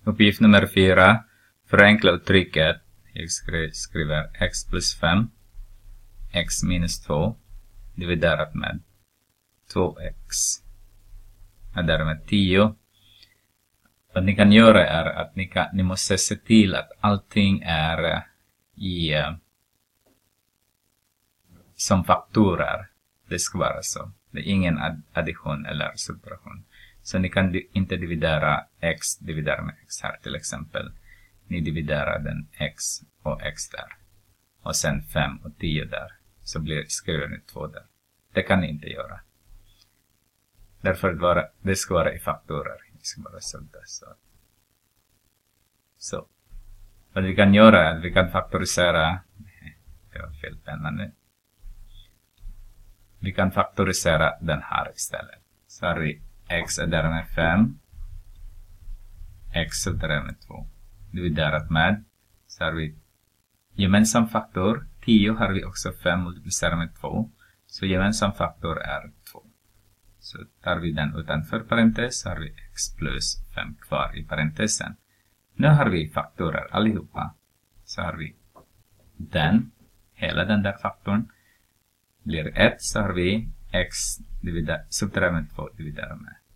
Uppgift nummer 4. Förenkla uttrycket. Jag skriver x plus 5. X minus 2. Dividerat med 2x. Och därmed 10. Vad ni kan göra är att ni måste se till att allting är som faktorer. Det ska vara så. Det är ingen addition eller subtraktion. Så ni kan inte dividera x dividera med x här till exempel. Ni dividerar den x och x där. Och sen 5 och 10 där. Så skriver ni 2 där. Det kan ni inte göra. Därför det ska vara i faktorer. Det ska vara så. Vad vi kan göra är att vi kan faktorisera. Jag har fel penna nu. Vi kan faktorisera den här istället. Så har vi x är där med 5. X är där med 2. Dividerat med. Så har vi gemensam faktor. 10 har vi också 5 multiplicerat med 2. Så gemensam faktor är 2. Så tar vi den utanför parentes. Så har vi x plus 5 kvar i parentesen. Nu har vi faktorer allihopa. Så har vi hela den där faktorn. Blir 1 så har vi x subtraherat med 2 dividerat med